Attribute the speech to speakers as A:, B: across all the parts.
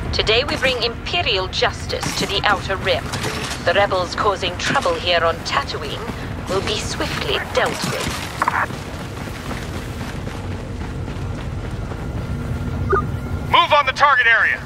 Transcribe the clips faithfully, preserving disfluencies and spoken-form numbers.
A: Today we bring Imperial justice to the Outer Rim. The rebels causing trouble here on Tatooine will be swiftly dealt with.
B: Move on the target area!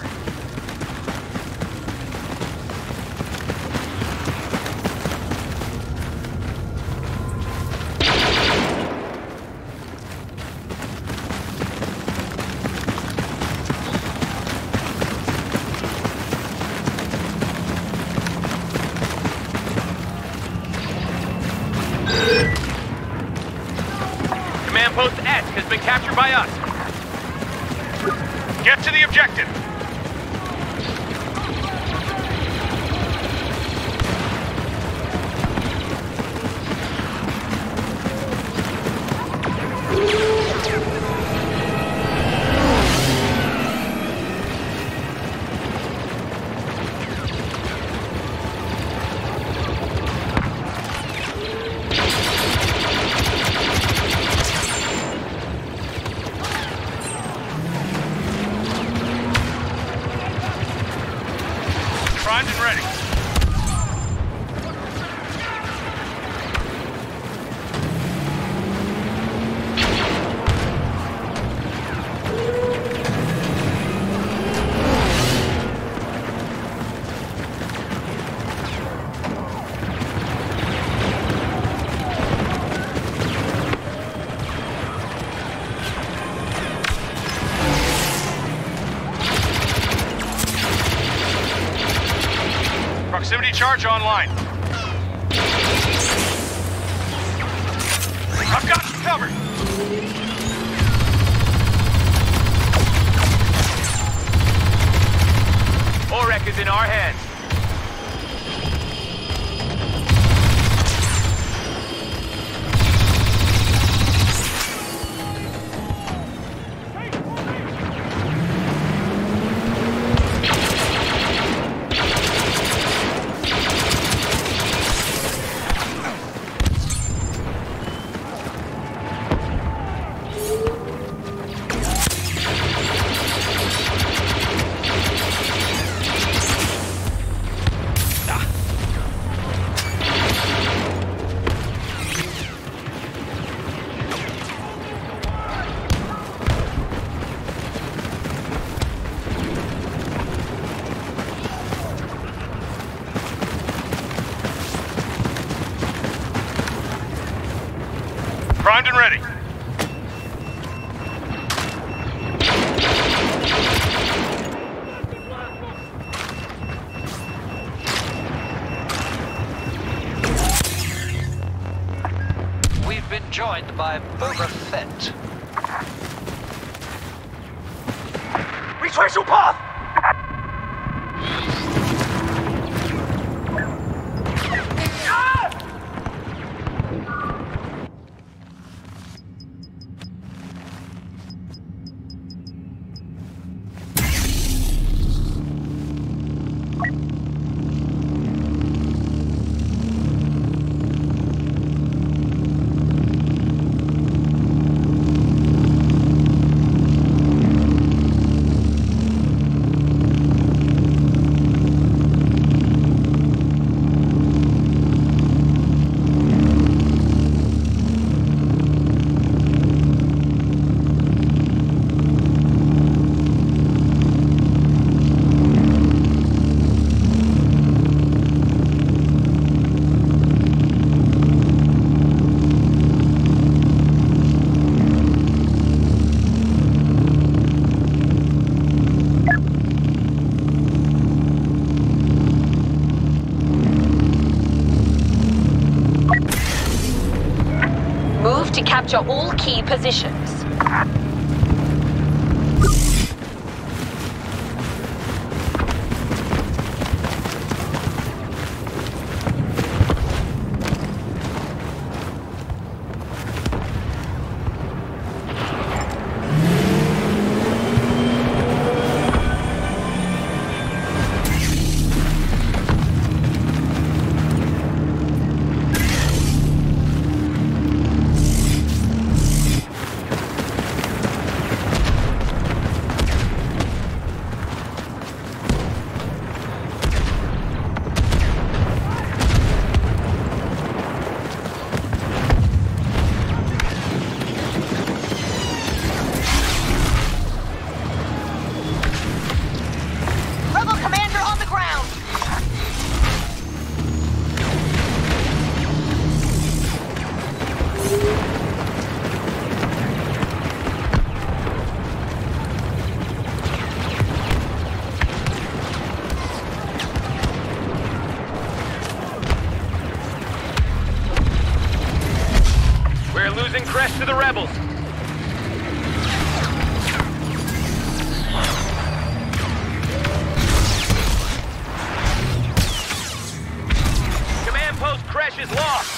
B: Command Post S has been captured by us. Get to the objective! Primed and ready. Proximity charge online. I've got you covered. Orek is in our hands. Primed and ready.
C: We've been joined by Boba Fett.
B: Retrace your path!
A: Move to capture all key positions.
B: rebels. Command post Crash is lost.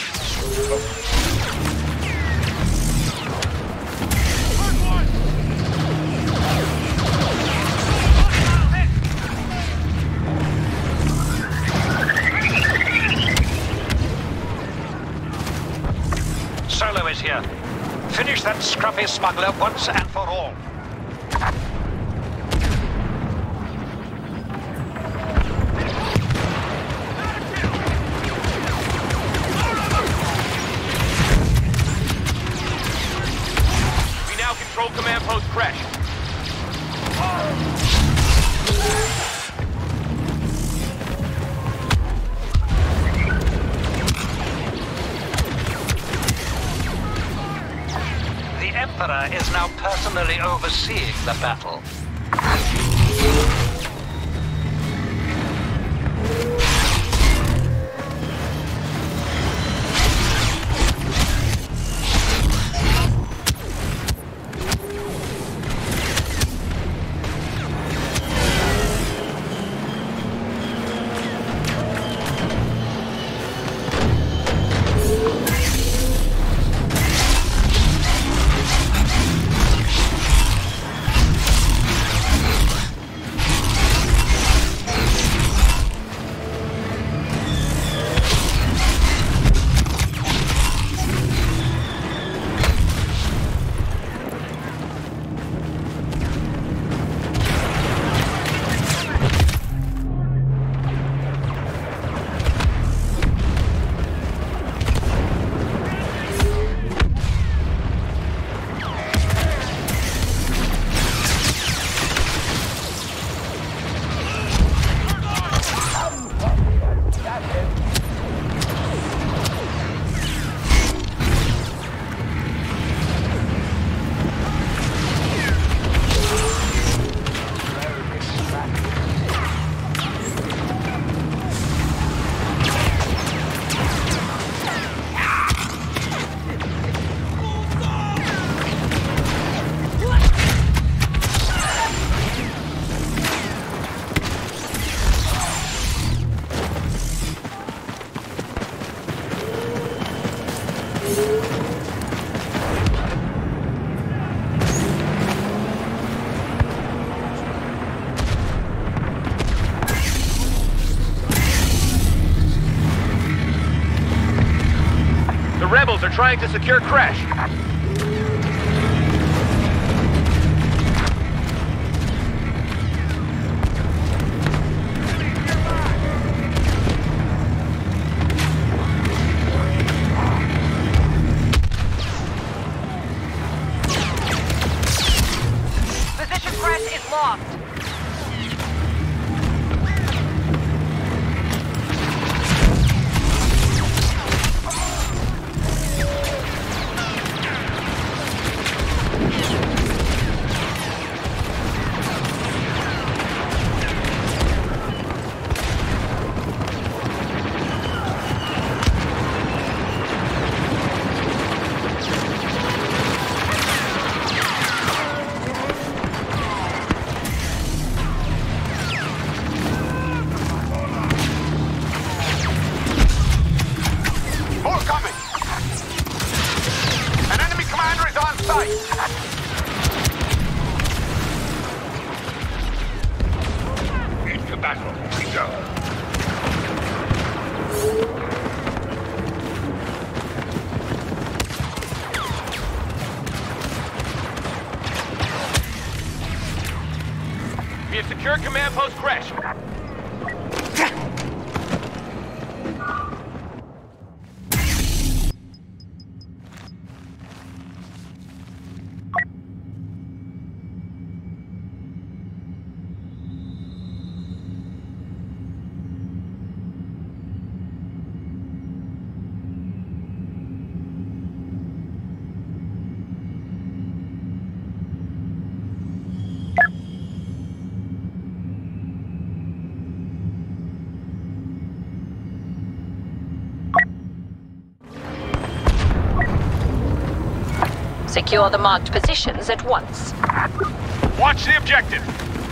C: Solo is here. Finish that scruffy smuggler once and for all.
B: We now control command post Crash.
C: The Emperor is now personally overseeing the battle.
B: Rebels are trying to secure Crash.
A: Position Crash is lost.
B: Into battle we go. We have secured command post Crash.
A: Secure the marked positions at once.
B: Watch the objective.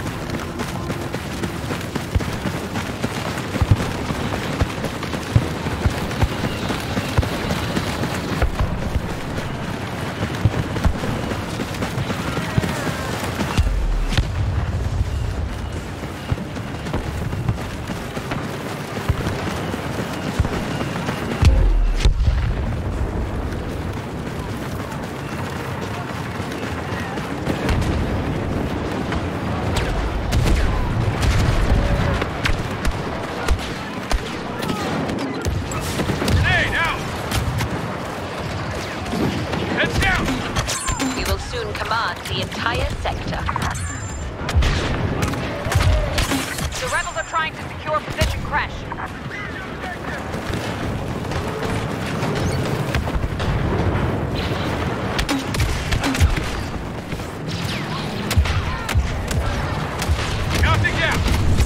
A: The entire sector.
D: The rebels are trying to secure position crash.
B: Counting down.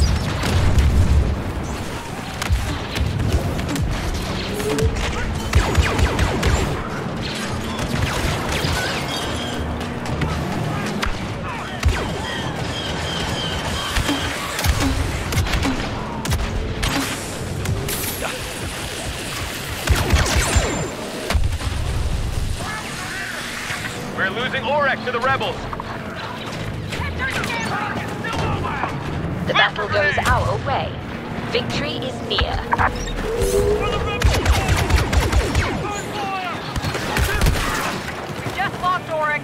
B: We're losing Orex to the rebels.
A: The battle goes our way. Victory is near.
D: We just lost Oryx.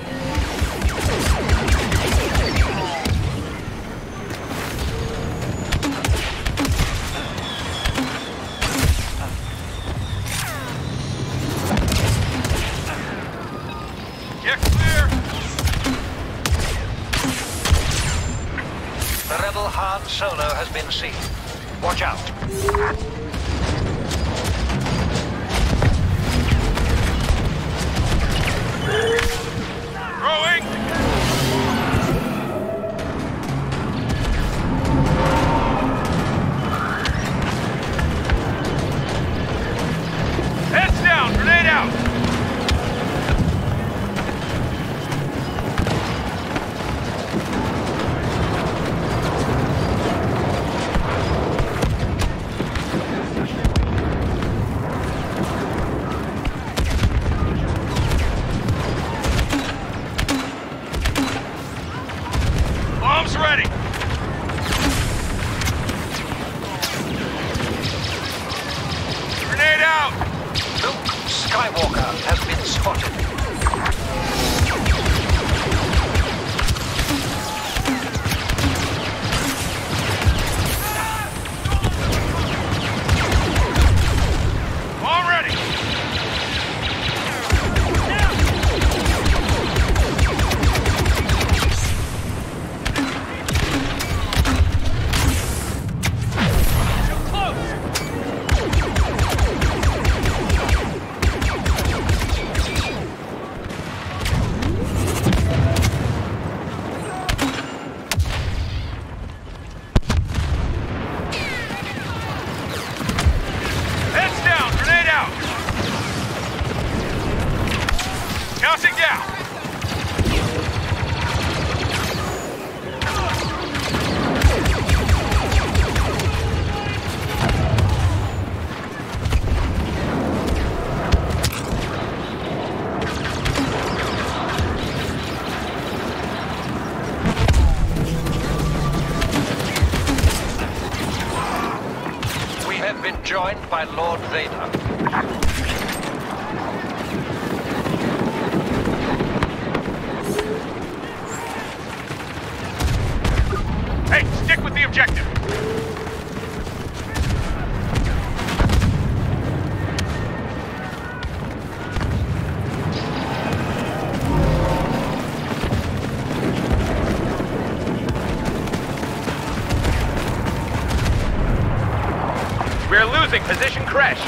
B: Get clear.
C: The rebel Han Solo has been seen. Watch out.
B: Throwing. Heads down. Grenade out. Bombs ready! Grenade out!
C: Luke Skywalker has been spotted.
B: All ready! Heads down! Grenade out! Counting down!
C: We have been joined by Lord Vader.
B: Hey, stick with the objective! We're losing position crash.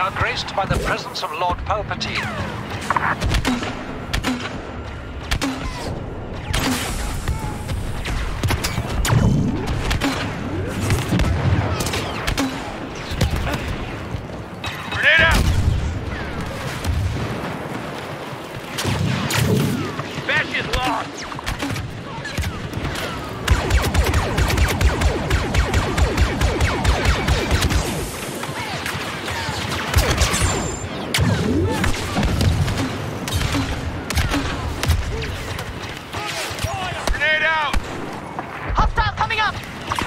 C: are graced by the presence of Lord Palpatine.
B: Grenade out! Batch is lost! Grenade out!
D: Hostile coming up!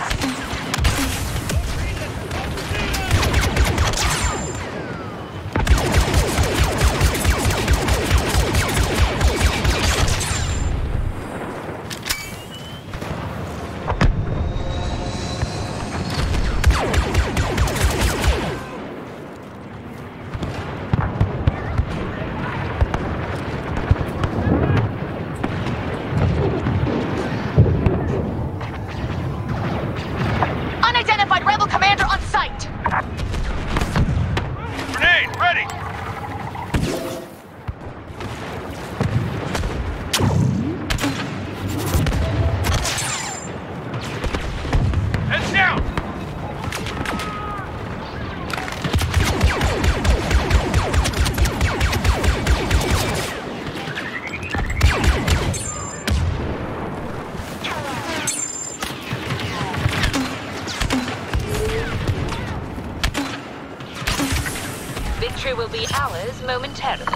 D: Unidentified rebel commander on site!
B: Grenade, ready! Heads down!
A: Victory will be ours momentarily.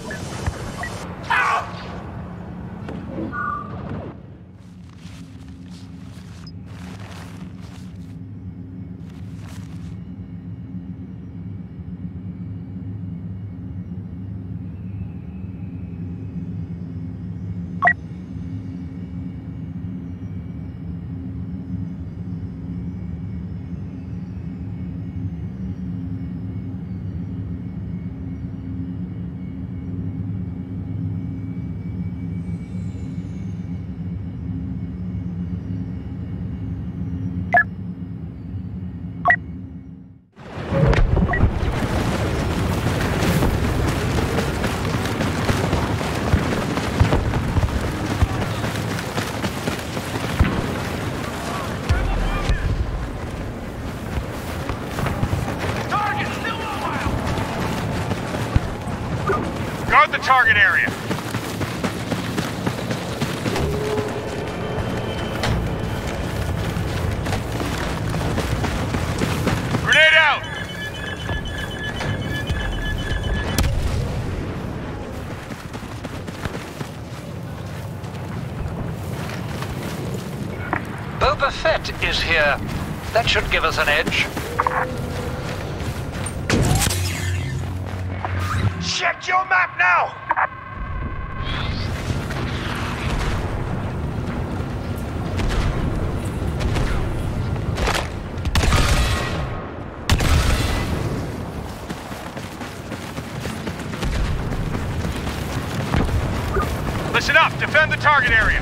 B: Target still mobile! Guard the target area. Grenade out!
C: Boba Fett is here. That should give us an edge.
B: Check your map now! Listen up, defend the target area.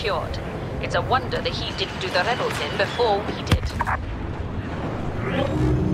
A: secured. It's a wonder the Heat didn't do the rebels in before we did.